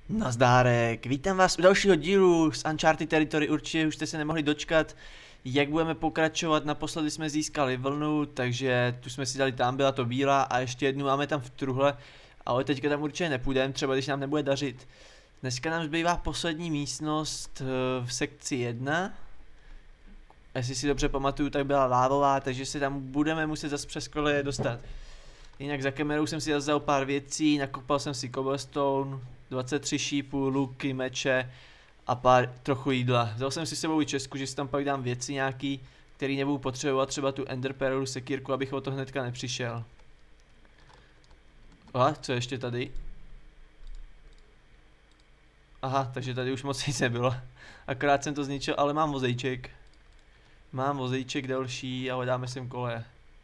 Nazdárek, vítám vás u dalšího dílu z Uncharted Territory, určitě už jste se nemohli dočkat, jak budeme pokračovat. Naposledy jsme získali vlnu, takže tu jsme si dali, tam byla to bílá a ještě jednu máme tam v truhle, ale teďka tam určitě nepůjdeme, třeba když nám nebude dařit. Dneska nám zbývá poslední místnost v sekci 1. Jestli si dobře pamatuju, tak byla lávová, takže se tam budeme muset zase přes koleje dostat. Jinak za kamerou jsem si vzal pár věcí, nakopal jsem si cobblestone, 23 šípů, luky, meče a trochu jídla. Vzal jsem si s sebou i česku, že si tam pak dám věci nějaký, který nebudu potřebovat, třeba tu ender pearlu, sekírku, abych o to hnedka nepřišel. Aha, co ještě tady? Aha, takže tady už moc nic nebylo. Akorát jsem to zničil, ale mám vozejček. Mám vozejček další, ale dáme sem koleje.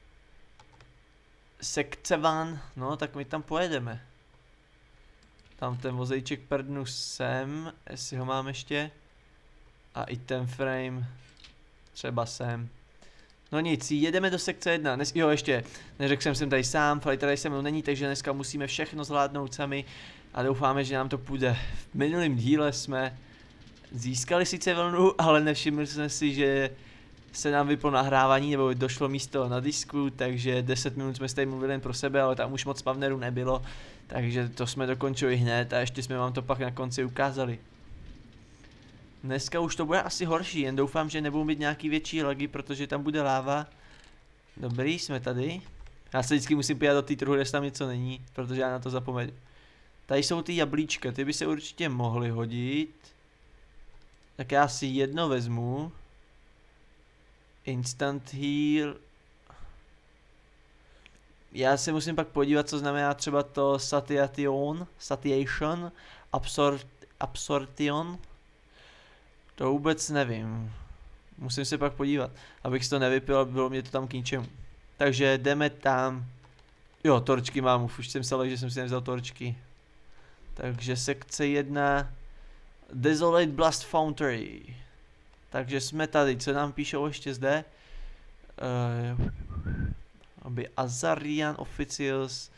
Sekce van, no tak my tam pojedeme. Tam ten vozejček prdnu sem, jestli ho mám ještě. A i ten frame, třeba sem. No nic, jedeme do sekce 1, jo ještě, neřekl jsem tady sám, Fali tady se mnou není, takže dneska musíme všechno zvládnout sami. A doufáme, že nám to půjde. V minulém díle jsme získali sice vlnu, ale nevšimli jsme si, že se nám vyplo nahrávání, nebo došlo místo na disku, takže 10 minut jsme tady mluvili jen pro sebe, ale tam už moc spawnerů nebylo, takže to jsme dokončili hned a ještě jsme vám to pak na konci ukázali. Dneska už to bude asi horší, jen doufám, že nebudou mít nějaký větší lagy, protože tam bude láva. Dobrý, jsme tady. Já se vždycky musím podívat do té truhy, jestli tam něco není, protože já na to zapomenu. Tady jsou ty jablíčka, ty by se určitě mohly hodit. Tak já si jedno vezmu. Instant heal. Já se musím pak podívat, co znamená třeba to satiation, absorption. To vůbec nevím. Musím se pak podívat, abych si to nevypil, bylo mě to tam k ničemu. Takže jdeme tam. Jo, torčky mám, už jsem se že jsem si nevzal torčky. Takže sekce 1. Desolate Blast Foundry. Takže jsme tady, co nám píšou ještě zde? Aby Azarian Officials.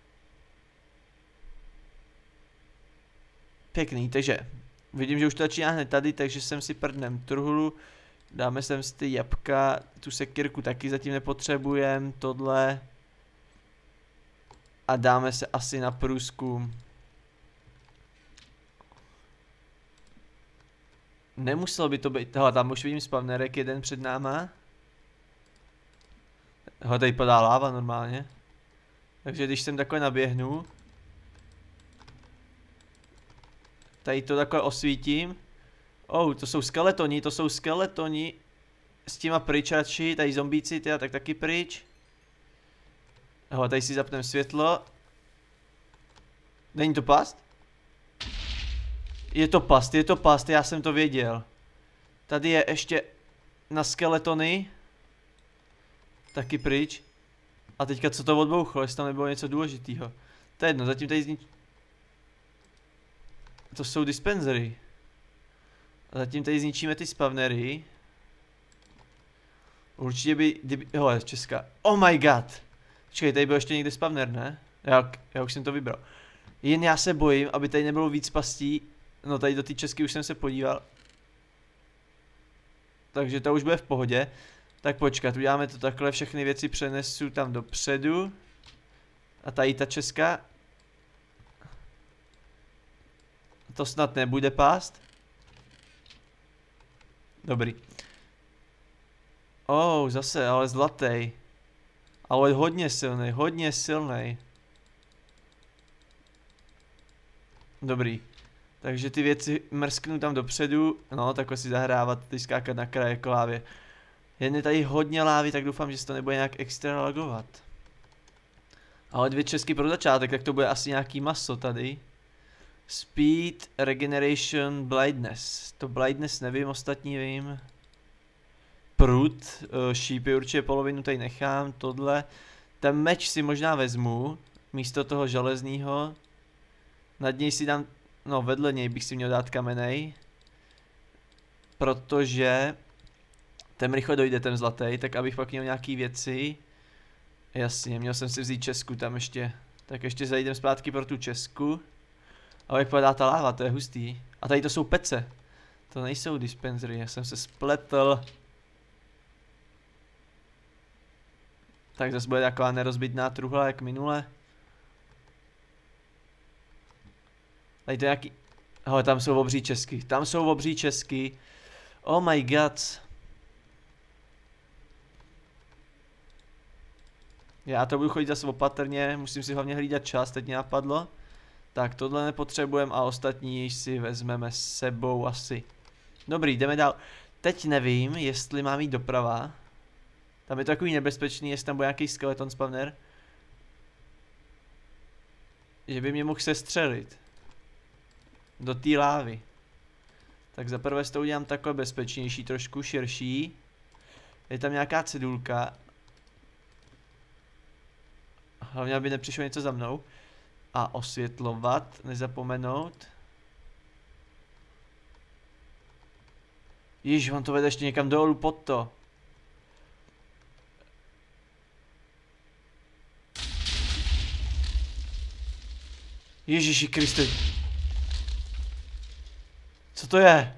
Pěkný, takže vidím, že už to začíná hned tady, takže sem si prdnem truhlu. Dáme sem si ty jabka, tu sekírku taky zatím nepotřebujeme, tohle. A dáme se asi na průzkum. Nemuselo by to být, hele, tam už vidím spawnerek jeden před náma. Hele, tady padá láva normálně. Takže když sem takhle naběhnu. Tady to takhle osvítím. Oh, to jsou skeletoni. S těma pryčači, tady zombíci, teda tak taky pryč. Hele, tady si zapneme světlo. Není to past? Je to past, já jsem to věděl. Tady je ještě na skeletony. Taky pryč. A teďka co to odbouchlo, jestli tam nebylo něco důležitého. To je jedno, zatím tady to jsou dispensery. A zatím tady zničíme ty spawnery. Určitě by, hele, Česká. Oh my god. Počkej, tady byl ještě někde spawner, ne? Já už jsem to vybral. Jen já se bojím, aby tady nebylo víc pastí. No tady do té Česky už jsem se podíval. Takže to už bude v pohodě. Tak počkat, uděláme to takhle, všechny věci přenesu tam dopředu. A tady ta Česká. To snad nebude pást. Dobrý. Oh, zase, ale zlatý. Ale hodně silný. Dobrý. Takže ty věci mrsknu tam dopředu. No, takhle si zahrávat, ty skákat na kraje klávě. Jen je tady hodně lávy, tak doufám, že se to nebude nějak extra lagovat. Ale 2 česky pro začátek, tak to bude asi nějaký maso tady. Speed, Regeneration, Blindness. To Blindness nevím, ostatní vím. Prut, šípy určitě polovinu tady nechám, tohle. Ten meč si možná vezmu, místo toho železného. Nad něj si dám, no vedle něj bych si měl dát kamenej. Protože ten rychle dojde, ten zlatý, tak abych pak měl nějaký věci. Jasně, měl jsem si vzít Česku tam ještě. Tak ještě zajdem zpátky pro tu Česku. Ale jak padá ta láva, to je hustý. A tady to jsou pece. To nejsou dispensery, já jsem se spletl. Tak zase bude taková nerozbitná truhla jak minule. Tady to je nějaký... Hele, tam jsou obří česky. Tam jsou obří česky. Oh my god. Já to budu chodit zase opatrně, musím si hlavně hlídat čas, teď mě napadlo. Tak tohle nepotřebujeme a ostatní si vezmeme s sebou asi. Dobrý, jdeme dál. Teď nevím, jestli mám jít doprava. Tam je to takový nebezpečný, jestli tam bude nějaký skeleton spawner. Že by mě mohl sestřelit. Do té lávy. Tak zaprvé s to udělám takhle bezpečnější, trošku širší. Je tam nějaká cedulka. Hlavně, aby nepřišlo něco za mnou. A osvětlovat, nezapomenout. Již, on to vede ještě někam dolů pod to. Ježiši Kriste. Co to je?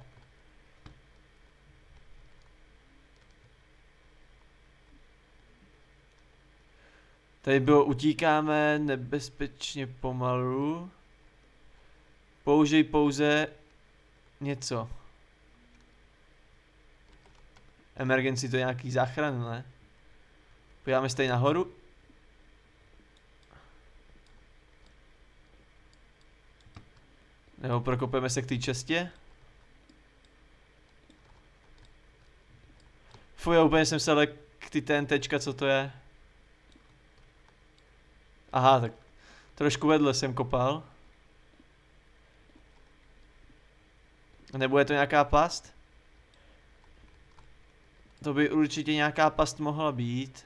Tady bylo utíkáme nebezpečně pomalu. Použij pouze něco. Emergency to je nějaký záchran, ne? Podíváme se tady nahoru. Nebo prokopeme se k té čestě. Fuj, já úplně jsem se lek k ty TNTčka, co to je? Aha, tak trošku vedle jsem kopal. Nebo je to nějaká past? To by určitě nějaká past mohla být.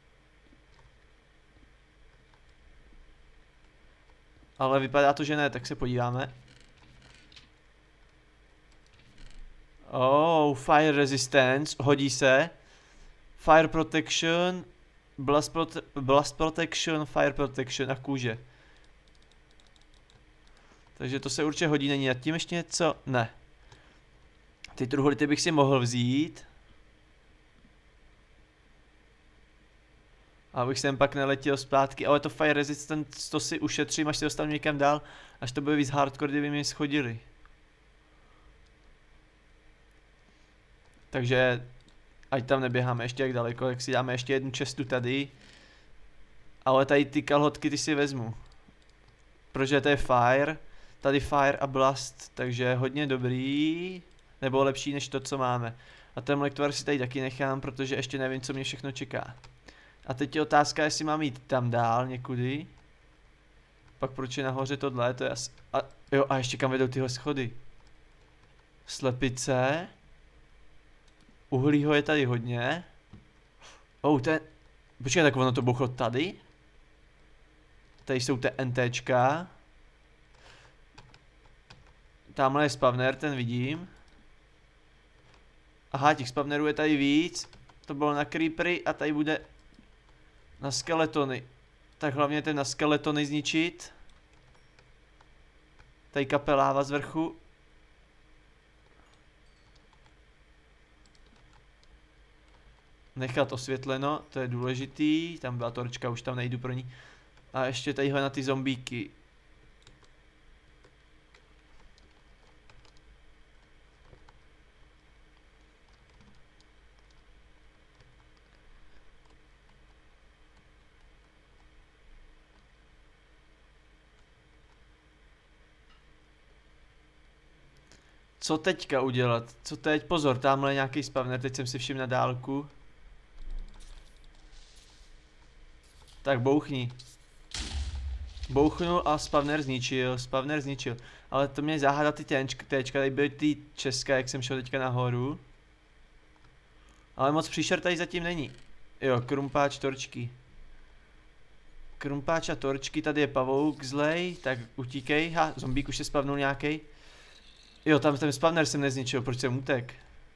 Ale vypadá to, že ne, tak se podíváme. Oh, fire resistance, hodí se. Fire protection, blast protection, fire protection a kůže. Takže to se určitě hodí, není nad tím ještě něco? Ne. Ty truhlity bych si mohl vzít. Abych sem pak neletěl zpátky, ale to fire resistance to si ušetřím, až se dostanu někam dál, až to bude víc hardcore, kdyby mi schodili. Takže, ať tam neběháme ještě jak daleko, tak si dáme ještě jednu čestu tady. Ale tady ty kalhotky ty si vezmu. Protože to je fire, tady fire a blast, takže hodně dobrý. Nebo lepší než to, co máme. A ten lektor si tady taky nechám, protože ještě nevím, co mě všechno čeká. A teď je otázka, jestli mám jít tam dál někudy. Pak proč je nahoře tohle, to je asi... Jo, a ještě kam vedou tyhle schody. Slepice. Uhlího je tady hodně. Ten... Počkej, tak ono to bouchlo tady? Tady jsou TNTčka. Tamhle je spawner, ten vidím. Aha, těch spawnerů je tady víc. To bylo na creepery a tady bude na skeletony. Tak hlavně ten na skeletony zničit. Tady kape láva z vrchu. Nechat osvětleno, to je důležitý. Tam byla torčka, už tam nejdu pro ní. A ještě tadyhle na ty zombíky. Co teďka udělat? Co teď? Pozor, tamhle je nějaký spawner, teď jsem si všiml na dálku. Tak bouchni. Bouchnul a spawner zničil. Ale to mě zahádat ty téčka, tady byly ty české, jak jsem šel teďka nahoru. Ale moc příšer tady zatím není. Jo, krumpáč torčky. Krumpáč a torčky, tady je pavouk zlej, tak utíkej. Ha, zombík už se spavnul nějaký. Jo, tam ten spawner jsem nezničil, proč jsem utek?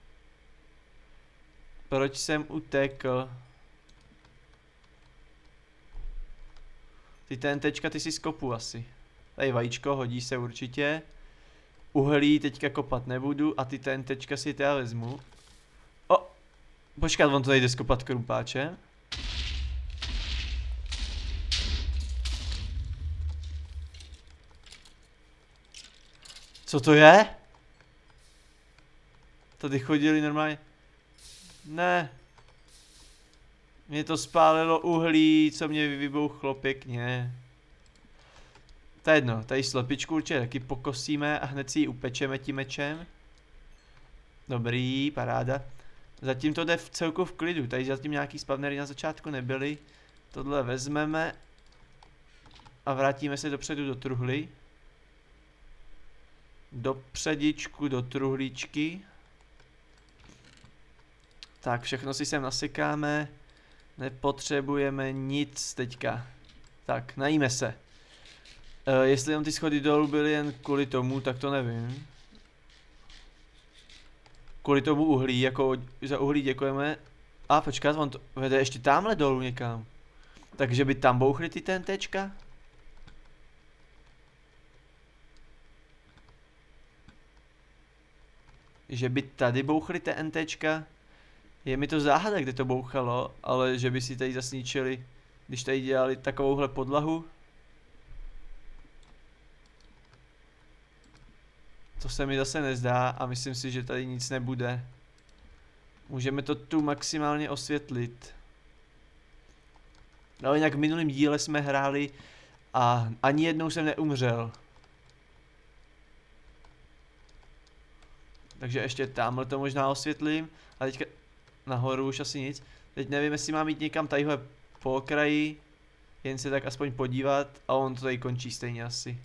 Proč jsem utekl? Ty TNTčka ty si skopu asi. Tady vajíčko, hodí se určitě. Uhlí teďka kopat nebudu a ty TNTčka si teda vezmu. O! Počkat, on to nejde skopat krumpáčem. Co to je? Tady chodili normálně. Ne. Mě to spálilo uhlí, co mě vybouchlo pěkně. To je jedno, tady slepičku určitě taky pokosíme a hned si ji upečeme tím mečem. Dobrý, paráda. Zatím to jde v celku v klidu, tady zatím nějaký spawnery na začátku nebyly. Tohle vezmeme a vrátíme se dopředu do truhly. Do předičku, do truhlíčky. Tak, všechno si sem nasekáme. Nepotřebujeme nic teďka. Tak, najíme se. Jestli jenom ty schody dolů byly jen kvůli tomu, tak to nevím. Kvůli tomu uhlí, jako za uhlí děkujeme. A počkat, on to vede ještě tamhle dolů někam. Takže by tam bouchly ty TNTčka? Že by tady bouchly TNTčka? Je mi to záhada, kde to bouchalo, ale že by si tady zasníčili, když tady dělali takovouhle podlahu. To se mi zase nezdá a myslím si, že tady nic nebude. Můžeme to tu maximálně osvětlit. No jinak v minulém díle jsme hráli a ani jednou jsem neumřel. Takže ještě tamhle to možná osvětlím. A teďka nahoru už asi nic. Teď nevím, jestli mám jít někam tadyhle po okraji. Jen se tak aspoň podívat a on to tady končí stejně asi.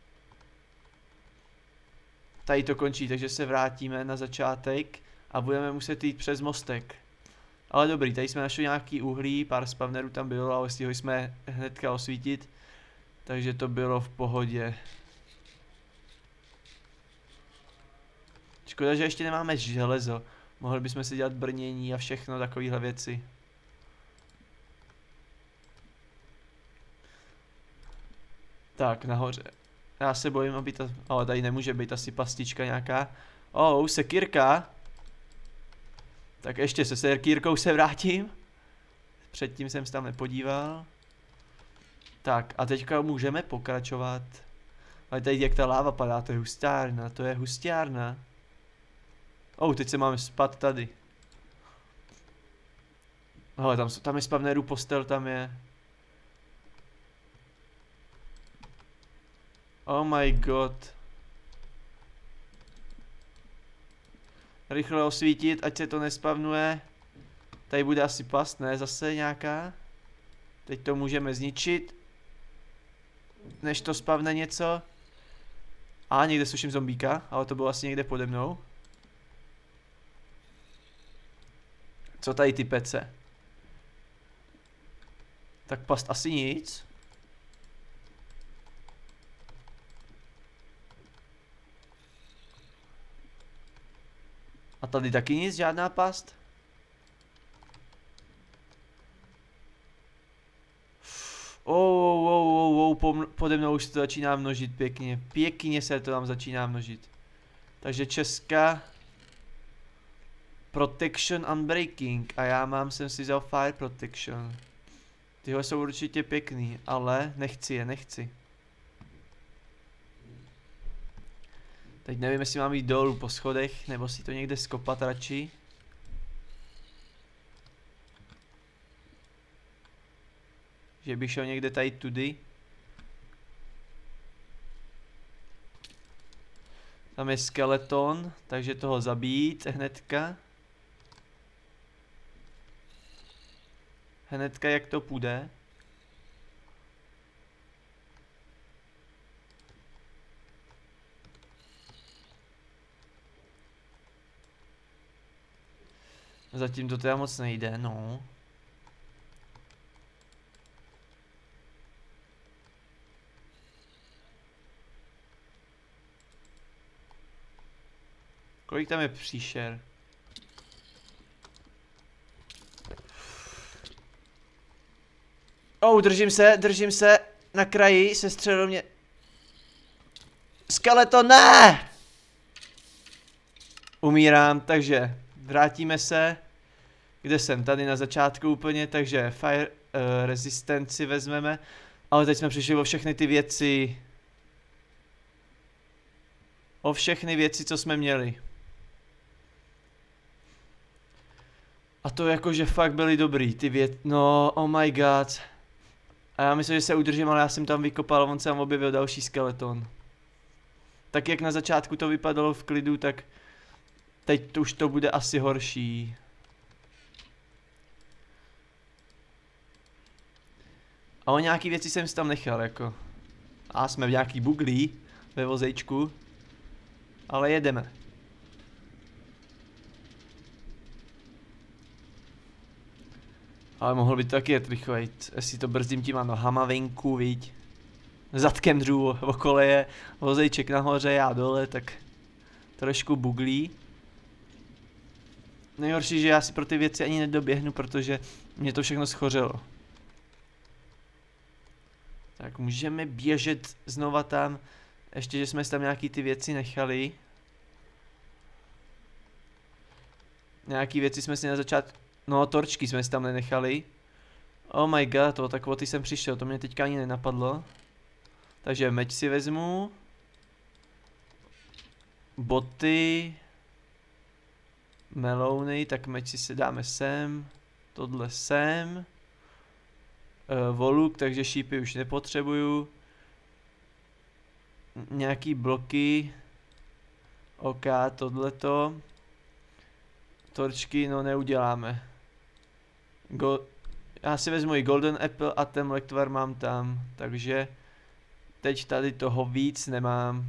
Tady to končí, takže se vrátíme na začátek a budeme muset jít přes mostek. Ale dobrý, tady jsme našli nějaký uhlí, pár spawnerů tam bylo, ale stihli jsme hnedka osvítit. Takže to bylo v pohodě. Škoda, že ještě nemáme železo. Mohli bychom si dělat brnění a všechno takovéhle věci. Tak, nahoře. Já se bojím, aby ta... Ale tady nemůže být asi pastička nějaká. Oh, sekírka. Tak ještě se sekírkou se vrátím. Předtím jsem se tam nepodíval. Tak, a teďka můžeme pokračovat. Ale tady jak ta láva padá, to je hustárna, to je hustárna. Oh, teď se máme spát tady. Ale tam je spavnerů postel, tam je. Oh my god. Rychle osvítit, ať se to nespavnuje. Tady bude asi past, ne? Zase nějaká. Teď to můžeme zničit. Než to spavne něco. A někde slyším zombíka, ale to bylo asi někde pode mnou. Co tady ty pece? Tak past asi nic. A tady taky nic, žádná past? Pode mnou už se to začíná množit pěkně. Pěkně se to tam začíná množit. Takže česká. Protection Unbreaking. A já jsem si vzal Fire Protection. Tyhle jsou určitě pěkný, ale nechci je, nechci. Teď nevím, jestli mám jít dolů po schodech, nebo si to někde skopat radši. Že bych šel někde tady tudy. Tam je skeleton, takže toho zabít hnedka. Hnedka jak to půjde. Zatím to teda moc nejde, no. Kolik tam je příšer? Oh, držím se, na kraji, se střelil mě. skeleton, ne! Umírám, takže vrátíme se. Kde jsem? Tady na začátku úplně, takže fire resistanci vezmeme. Ale teď jsme přišli o všechny ty věci. O všechny věci, co jsme měli. A to jakože fakt byly dobrý, ty věci, no oh my god. A já myslím, že se udržím, ale já jsem tam vykopal, on se tam objevil další skeleton. Tak jak na začátku to vypadalo v klidu, tak teď už to bude asi horší. A o nějaký věci jsem si tam nechal, jako. A jsme v nějaký buglí ve vozejčku. Ale jedeme. Ale mohl by to taky jet rychlejc, jestli to brzdím těma nohama venku, viď. Zadkem dřu okolo je vozejček nahoře, já dole, tak trošku buglí. Nejhorší, že já si pro ty věci ani nedoběhnu, protože mě to všechno schořelo. Tak můžeme běžet znova tam, ještě že jsme si tam nějaký ty věci nechali. Nějaký věci jsme si na začátku, no torčky jsme si tam nenechali. Oh my god, tak o ty jsem přišel, to mě teďka ani nenapadlo. Takže meč si vezmu. Boty. Melouny, tak meč si dáme sem. Tohle sem. Voluk, takže šípy už nepotřebuju. Nějaký bloky. OK, tohleto. Torčky, no neuděláme. Já si vezmu i Golden Apple a ten lektvar mám tam, takže teď tady toho víc nemám.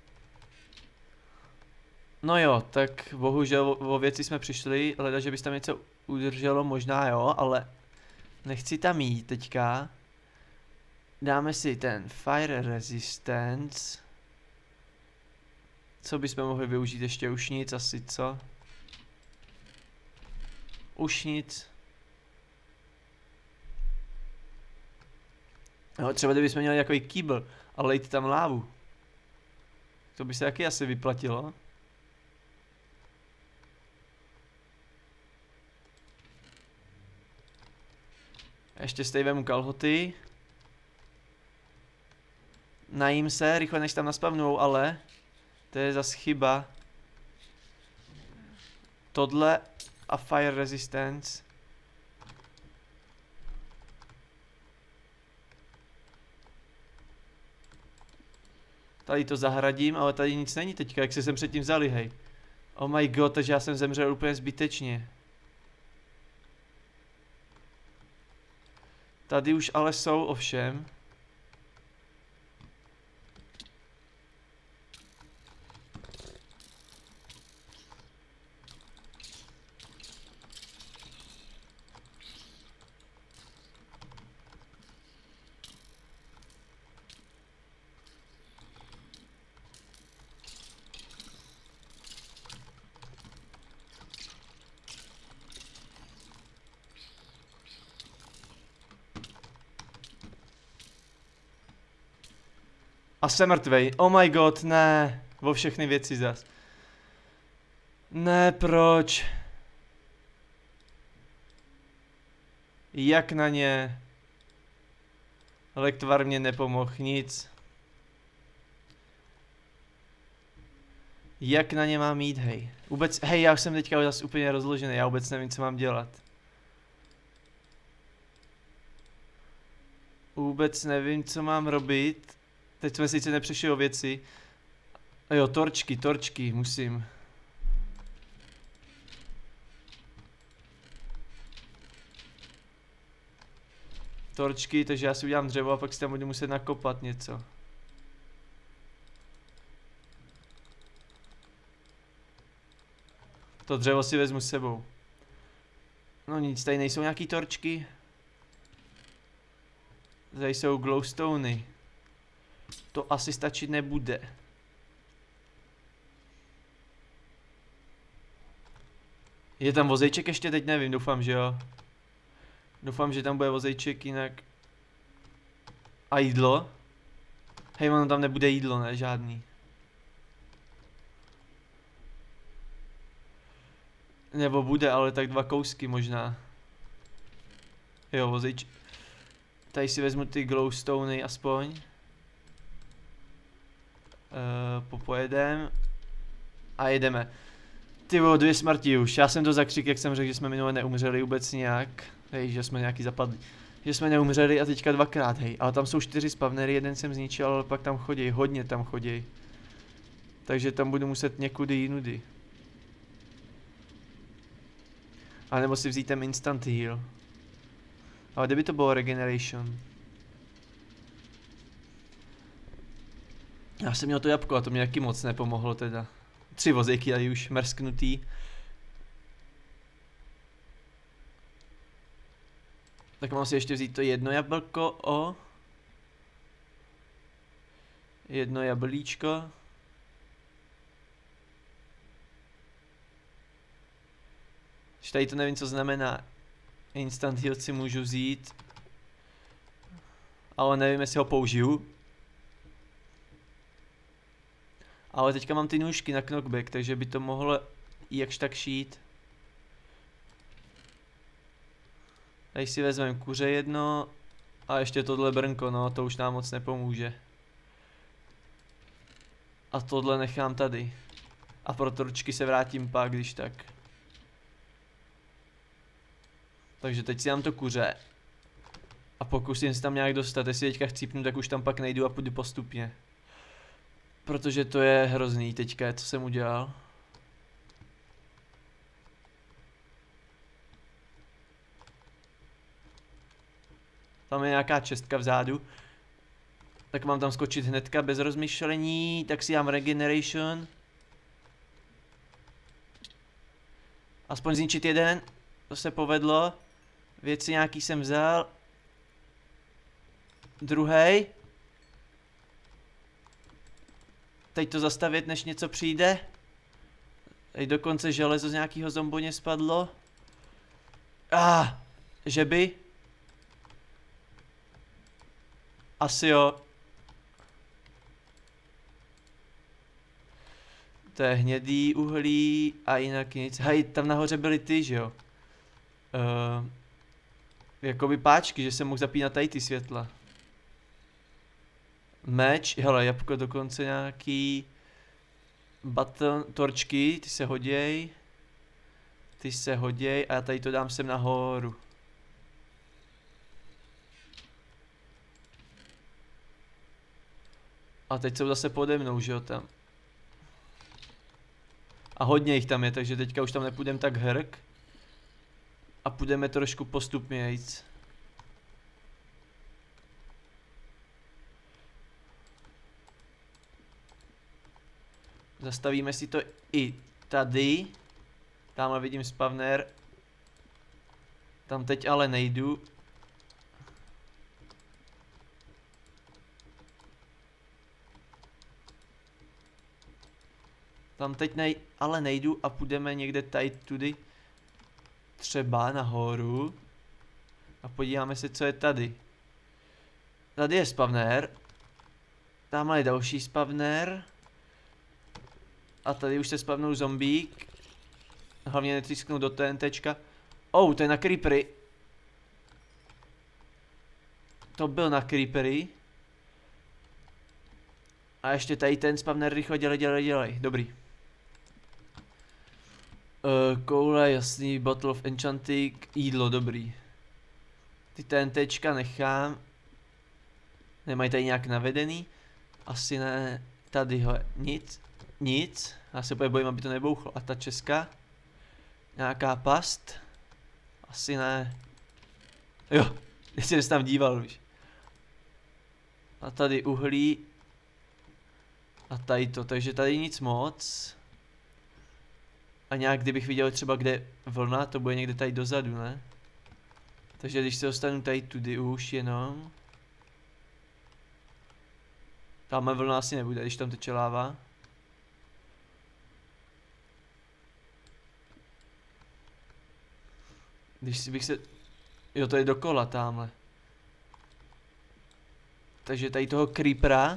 No jo, tak bohužel o věci jsme přišli, leda, že bys tam něco udrželo, možná jo, ale nechci tam jít teďka. Dáme si ten Fire Resistance. Co bychom mohli využít ještě? Už nic asi, co? Už nic. No, třeba kdybychom měli takový kýbl a lejt tam lávu. To by se taky asi vyplatilo. Ještě stej vemu kalhoty. Najím se, rychle než tam naspavnou, ale to je zas chyba. Tohle a Fire Resistance. Tady to zahradím, ale tady nic není teďka, jak se sem předtím vzali, hej. Oh my god, takže já jsem zemřel úplně zbytečně. Tady už ale jsou ovšem. A jsem mrtvej. Oh my god, ne. O všechny věci zas. Ne, proč? Jak na ně? Lektvar mě nepomohl, nic. Jak na ně mám jít, hej? Vůbec, hej, já už jsem teďka zase úplně rozložený, já vůbec nevím, co mám dělat. Vůbec nevím, co mám robit. Teď jsme sice nepřešli o věci. A jo, torčky, musím. Torčky, takže já si udělám dřevo a pak si tam budu muset nakopat něco. To dřevo si vezmu s sebou. No nic, tady nejsou nějaký torčky. Tady jsou glowstony. To asi stačit nebude. Je tam vozejček ještě? Teď nevím, doufám, že jo. Doufám, že tam bude vozejček, jinak... A jídlo? Hej, ono tam nebude jídlo, ne? Žádný. Nebo bude, ale tak 2 kousky možná. Jo, vozíč. Tady si vezmu ty glowstony aspoň. Popojedem. A jedeme. Ty vole, 2 smrti už. Já jsem to zakřik, jak jsem řekl, že jsme minule neumřeli vůbec nějak. Hej, že jsme nějaký zapadli. Že jsme neumřeli a teďka 2krát, hej. Ale tam jsou 4 spawnery, jeden jsem zničil, ale pak tam chodí, hodně tam chodí. Takže tam budu muset někudy jinudy. A nebo si vzít ten instant heal. Ale kdyby to bylo regeneration. Já jsem měl to jabko a to mě taky moc nepomohlo teda. 3 vozejky tady už mrsknutý. Tak mám si ještě vzít to jedno jablko o. Jedno jablíčko. Tady to nevím, co znamená. Instant heal si můžu vzít. Ale nevím, jestli ho použiju. Ale teďka mám ty nůžky na knockback, takže by to mohlo jakž tak šít. Tady si vezmeme kuře jedno. A ještě tohle brnko, no to už nám moc nepomůže. A tohle nechám tady. A pro torčky se vrátím pak, když tak. Takže teď si dám to kuře. A pokusím se tam nějak dostat, jestli teďka chcípnu, tak už tam pak nejdu a půjdu postupně. Protože to je hrozný teďka, co jsem udělal. Tam je nějaká čestka vzadu. Tak mám tam skočit hnedka bez rozmyšlení, tak si dám regeneration. Aspoň zničit jeden, to se povedlo. Věci nějaký jsem vzal. Druhej. Teď to zastavit, než něco přijde. Teď dokonce železo z nějakého zomboně spadlo. Že by? Asi jo. To je hnědý uhlí a jinak nic. Hej, tam nahoře byly ty, že jo? Jakoby páčky, že jsem mohl zapínat tady ty světla. Meč, hele, jabko dokonce nějaký. Button, torčky, ty se hoděj. Ty se hoděj a já tady to dám sem nahoru. A teď jsou zase pode mnou, že jo, tam. A hodně jich tam je, takže teďka už tam nepůjdeme tak hrk. A půjdeme trošku postupnějc. Zastavíme si to i tady. Tamhle vidím spawner. Tam teď ale nejdu. Tam teď ale nejdu a půjdeme někde tady tudy. Třeba nahoru. A podíváme se, co je tady. Tady je spawner. Tamhle je další spawner. A tady už se spavnul zombík. Hlavně netřísknout do TNTčka. To je na creepery. To byl na creepery. A ještě tady ten spawner rychle dělej. Dobrý. Koule, jasný, bottle of enchanting, jídlo, dobrý. Ty TNTčka nechám. Nemají tady nějak navedený? Asi ne. Tady ho, nic. Já se bojím, aby to nebouchlo. A ta česká? Nějaká past? Asi ne. Jo, teď jsem se tam díval, víš. A tady uhlí. A tady to, takže tady nic moc. A nějak, kdybych viděl třeba kde vlna, to bude někde tady dozadu, ne? Takže když se dostanu tady tudy už jenom. Tamhle vlna asi nebude, když tam teče láva. Když si bych se... Jo, to je dokola tamhle. Takže tady toho creepera.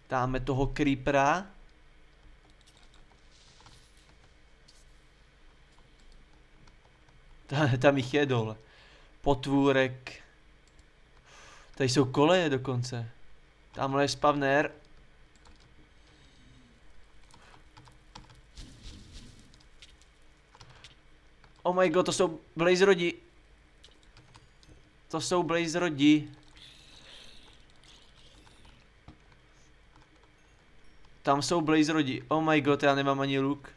Dáme toho creepera. Tam jich je dole. Potvůrek. Tady jsou koleje dokonce. Tamhle je spawner. Oh my god, to jsou blazerodi. To jsou blazerodi. Tam jsou blazerodi. Oh my god, já nemám ani luk.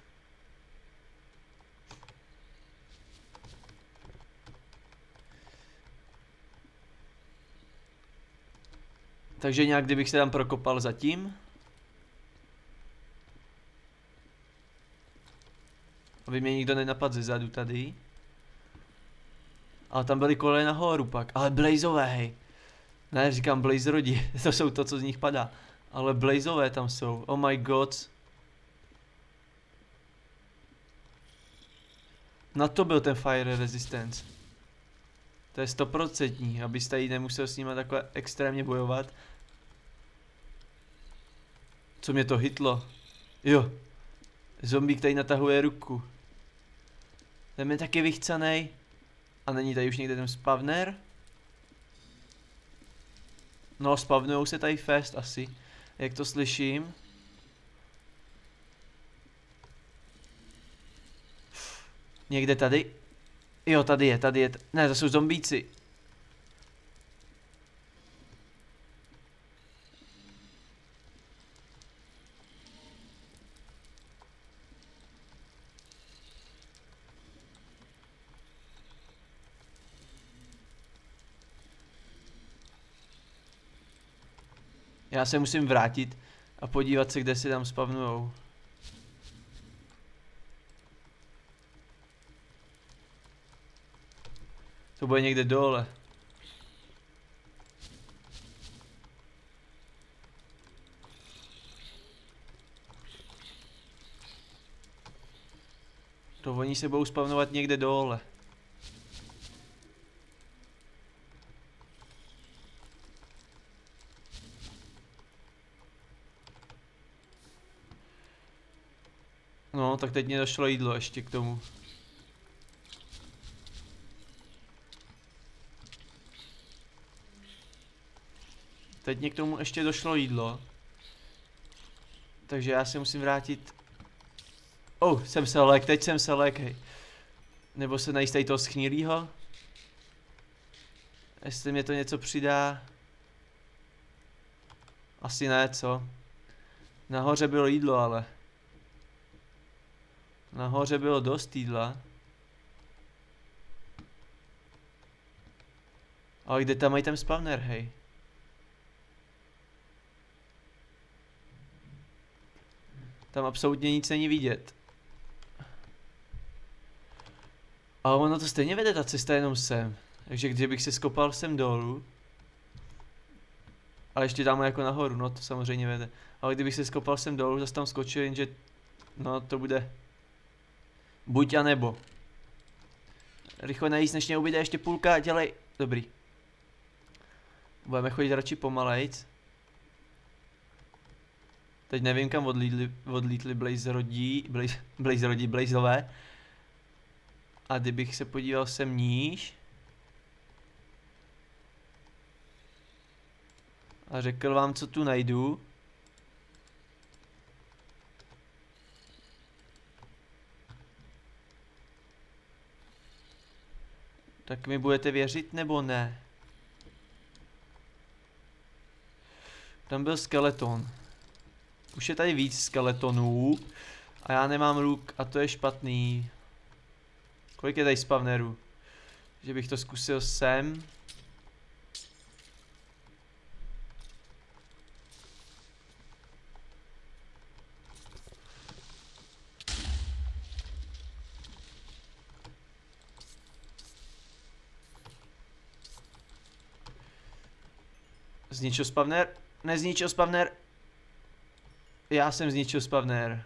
Takže nějak kdybych se tam prokopal zatím. Aby mě nikdo nenapadl zezadu tady. Ale tam byly koleje nahoru pak. Ale blazové, hej. Ne, říkám blazerodi. To jsou to, co z nich padá. Ale blazové tam jsou. Oh my god. Na to byl ten fire resistance. To je 100%, abyste jí nemusel s nima takhle extrémně bojovat. Co mě to hitlo? Jo. Zombík tady natahuje ruku. Ten je taky vychcanej. A není tady už někde ten spawner? No, spavnujou se tady fest asi. Jak to slyším. Někde tady? Jo, tady je, tady je. Ne, to jsou zombíci. Já se musím vrátit a podívat se, kde si tam spavnujou. To bude někde dole. To oni se budou spavnovat někde dole. No, tak teď mě došlo jídlo ještě k tomu. Teď mě k tomu ještě došlo jídlo. Takže já se musím vrátit. Oh, jsem se lék, teď jsem se lék, hej. Nebo se najít tady toho schnilýho. Jestli mě to něco přidá. Asi ne, co? Nahoře bylo jídlo, ale. Nahoře bylo dost jídla. Ale kde tam mají ten spawner, hej? Tam absolutně nic není vidět. Ale ono to stejně vede ta cesta jenom sem. Takže kdybych se skopal sem dolů. Ale ještě tam jako nahoru, no to samozřejmě vede. Ale kdybych se skopal sem dolů, zase tam skočil, jenže. No to bude. Buď a nebo. Rychle najíst, než mě ubyde ještě půlka, dělej. Dobrý. Budeme chodit radši pomalejc. Teď nevím, kam odlítli blazerové. A kdybych se podíval sem níž. A řekl vám, co tu najdu. Tak mi budete věřit nebo ne? Tam byl skeleton. Už je tady víc skeletonů. A já nemám luk a to je špatný. Kolik je tady spawnerů? Že bych to zkusil sem. Zničil spawner? Nezničil spawner? Já jsem zničil spawner.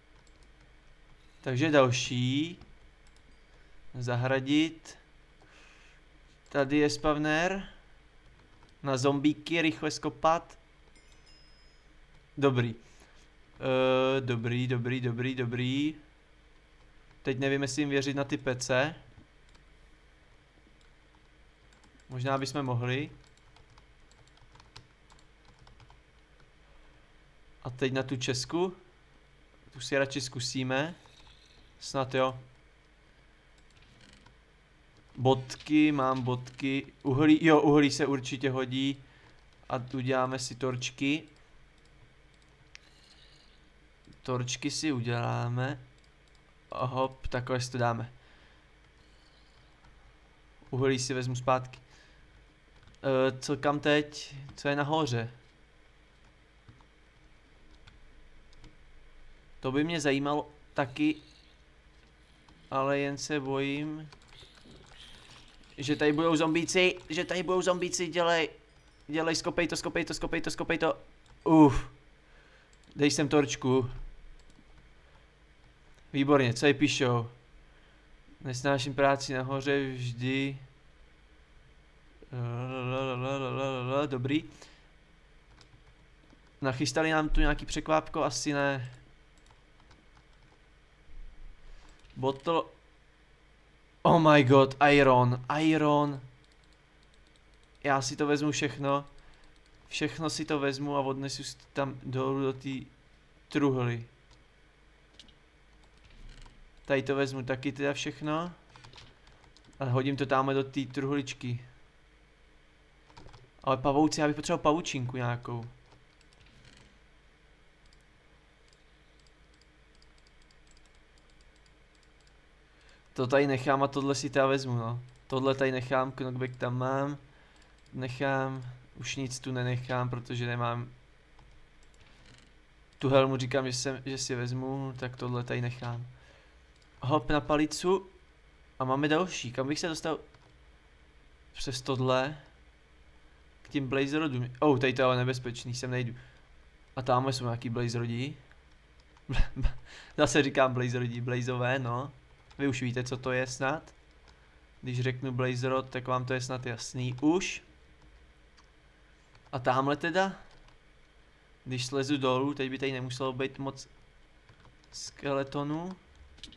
Takže další. Zahradit. Tady je spawner. Na zombíky rychle skopat. Dobrý. Dobrý. Teď nevím, jestli jim věřit na ty pece. Možná bychom mohli. A teď na tu Česku. Tu si radši zkusíme. Snad jo. Bodky, mám bodky. Uhlí, jo, uhlí se určitě hodí. A tu děláme si torčky. Torčky si uděláme. A hop, takhle si to dáme. Uhlí si vezmu zpátky. Co kam teď? Co je nahoře? To by mě zajímalo taky. Ale jen se bojím, že tady budou zombíci, dělej, skopej to. Dej sem torčku. Výborně, co jí píšou? Nesnáším práci nahoře vždy. Dobrý. Nachystali nám tu nějaký překvápko? Asi ne. Bottle. Oh my god, iron. Já si to vezmu všechno. Všechno si to vezmu a odnesu si tam dolů do té truhly. Tady to vezmu taky teda všechno. A hodím to tamhle do té truhličky. Ale pavouci, já bych potřeboval pavučinku nějakou. To tady nechám a tohle si teda vezmu, no. Tohle tady nechám, knockback tam mám. Nechám, už nic tu nenechám, protože nemám. Tu helmu říkám, že si vezmu, tak tohle tady nechám. Hop na palicu. A máme další, kam bych se dostal? Přes tohle. K tím blaze rodům. Tady to je ale nebezpečný, sem nejdu. A tamhle jsou nějaký blaze rodí. Zase říkám blaze rodí, blazeové, no. Vy už víte, co to je snad. Když řeknu blaze rod, tak vám to je snad jasný už. A tamhle teda. Když slezu dolů, teď by tady nemuselo být moc skeletonů.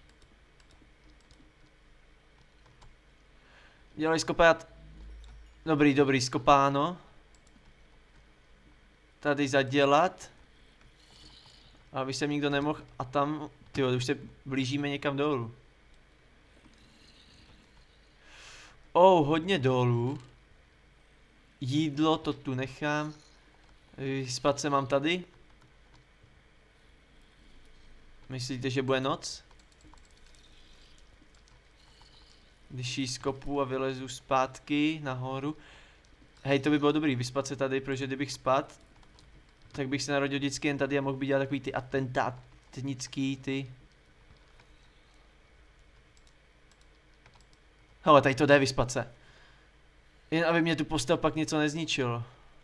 Dělej skopat. Dobrý, skopáno. Tady zadělat. Aby se nikdo nemohl. A tam, tyjo, už se blížíme někam dolů. Hodně dolů. Jídlo, to tu nechám. Spát se mám tady. Myslíte, že bude noc? Když jí skopu a vylezu zpátky nahoru. Hej, to by bylo dobrý, vyspat se tady, protože kdybych spad, tak bych se narodil vždycky jen tady a mohl by dělat takový ty atentátnický ty. Hele, tady to jde vyspat se. Jen aby mě tu postel pak něco nezničilo.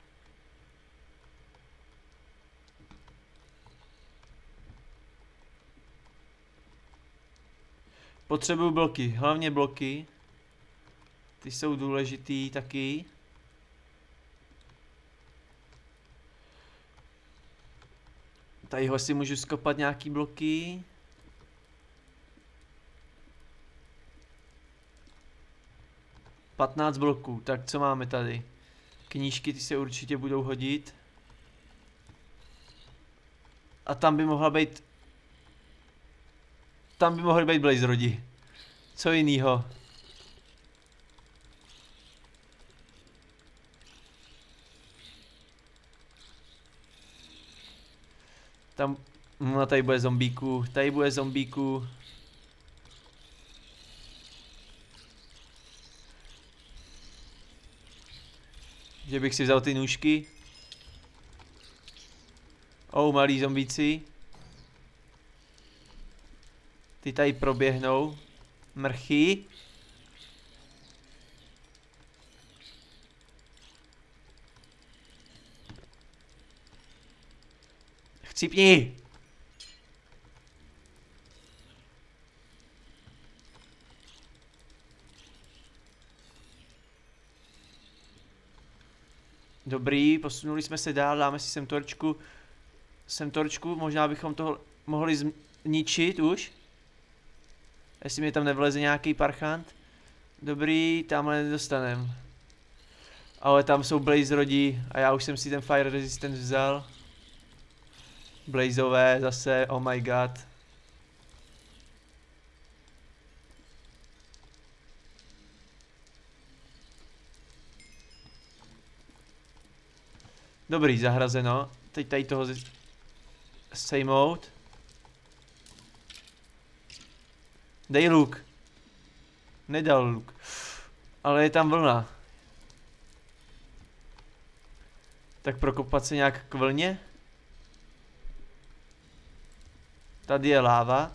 Potřebuju bloky, hlavně bloky. Ty jsou důležitý taky. Tadyhle si můžu skopat nějaký bloky. Patnáct bloků, tak co máme tady? Knížky, ty se určitě budou hodit. A tam by mohla být. Tam by mohly být blaze rodi. Co jinýho? Tam, no tady bude zombíku, Že bych si vzal ty nůžky. Malí zombíci. Ty tady proběhnou. Mrchy. Chcípni! Dobrý, posunuli jsme se dál, dáme si sem torčku. sem torčku, možná bychom to mohli zničit už. Jestli mi tam nevleze nějaký parchant. Dobrý, tamhle nedostanem. Ale tam jsou blaze rodí a já už jsem si ten fire resistance vzal. Blazeové zase, oh my god. Dobrý, zahrazeno. Teď tady toho sejmout. Dej luk. Nedal luk. Ale je tam vlna. Tak prokopat se nějak k vlně. Tady je láva.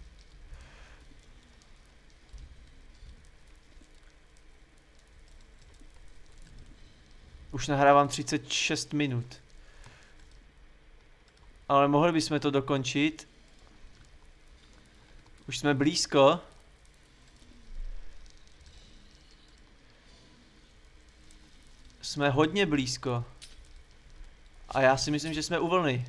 Už nahrávám 36 minut. Ale mohli bychom to dokončit. Už jsme blízko. Jsme hodně blízko. A já si myslím, že jsme u vlny.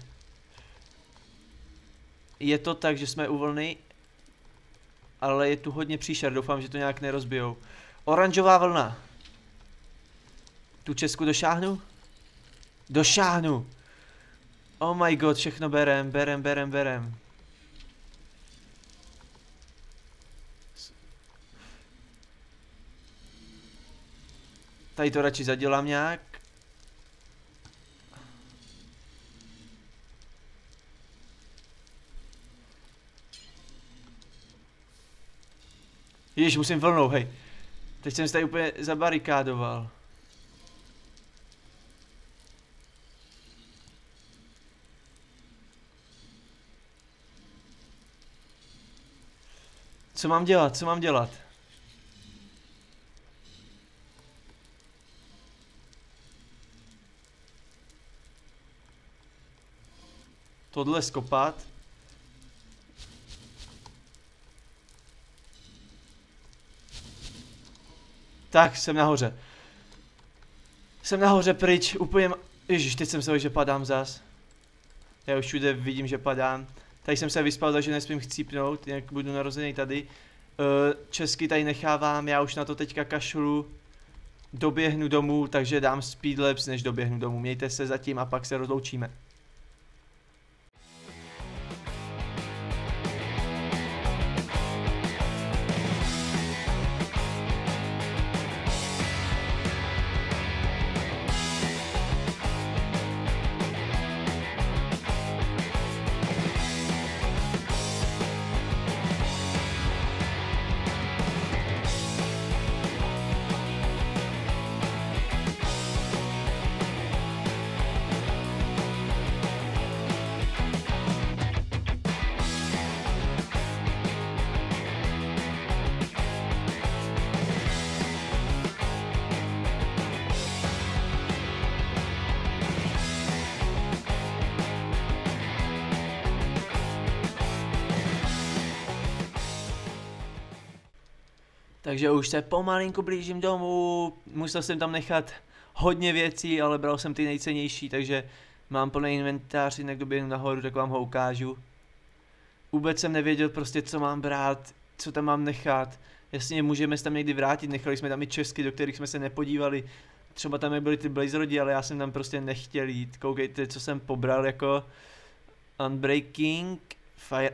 Je to tak, že jsme u vlny. Ale je tu hodně příšer, doufám, že to nějak nerozbijou. Oranžová vlna. Tu Česku došáhnu? Došáhnu! Oh my god, všechno berem. Tady to radši zadělám nějak. Ježiš, musím vlnou, hej. Teď jsem se tady úplně zabarikádoval. Co mám dělat? Tohle skopat. Tak, jsem nahoře. Jsem nahoře pryč, úplně Ježiš, teď jsem se že padám zas. Já už všude vidím, že padám. Tady jsem se vyspal, takže nesmím chcípnout, jinak budu narozený tady. Česky tady nechávám, já už na to teďka kašlu. Doběhnu domů, takže dám speedlapse, než doběhnu domů. Mějte se zatím a pak se rozloučíme. Takže už se pomalinku blížím domů, musel jsem tam nechat hodně věcí, ale bral jsem ty nejcennější, takže mám plný inventář, jinak doběhnu nahoru, tak vám ho ukážu. Vůbec jsem nevěděl prostě, co mám brát, co tam mám nechat. Jasně, můžeme se tam někdy vrátit, nechali jsme tam i Česky, do kterých jsme se nepodívali. Třeba tam byly ty blazerodi, ale já jsem tam prostě nechtěl jít. Koukejte, co jsem pobral jako Unbreaking, Fire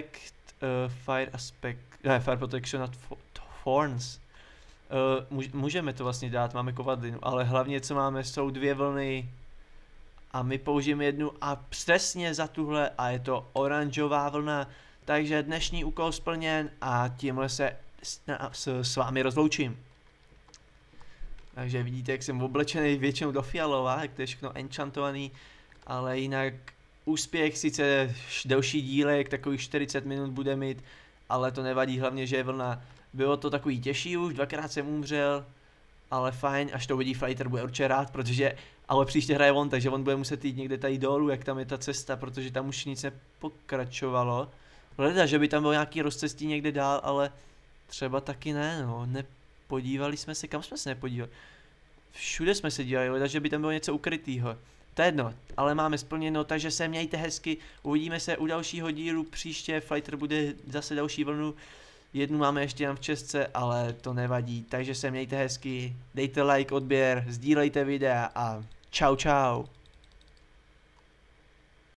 Protection at Thorns. Můžeme to vlastně dát, máme kovadlinu, ale hlavně co máme jsou 2 vlny a my použijeme jednu a přesně za tuhle a je to oranžová vlna, takže dnešní úkol splněn a tímhle se s vámi rozloučím. Takže vidíte, jak jsem oblečený většinou do fialova, jak to je všechno enchantovaný, ale jinak úspěch, sice delší dílek, takových 40 minut bude mít, ale to nevadí, hlavně, že je vlna. Bylo to takový těžší už, 2krát jsem umřel, ale fajn, až to vidí Fighter, bude určitě rád, protože, ale příště hraje on, takže on bude muset jít někde tady dolů, jak tam je ta cesta, protože tam už nic nepokračovalo. Hleda, že by tam bylo nějaký rozcestí někde dál, ale třeba taky ne, no, nepodívali jsme se, kam jsme se nepodívali? Všude jsme se dívali, hleda, že by tam bylo něco ukrytýho. To je jedno, ale máme splněno, takže se mějte hezky, uvidíme se u dalšího dílu příště, Fighter bude zase další vlnu, jednu máme ještě jen v České, ale to nevadí, takže se mějte hezky, dejte like, odběr, sdílejte videa a čau čau.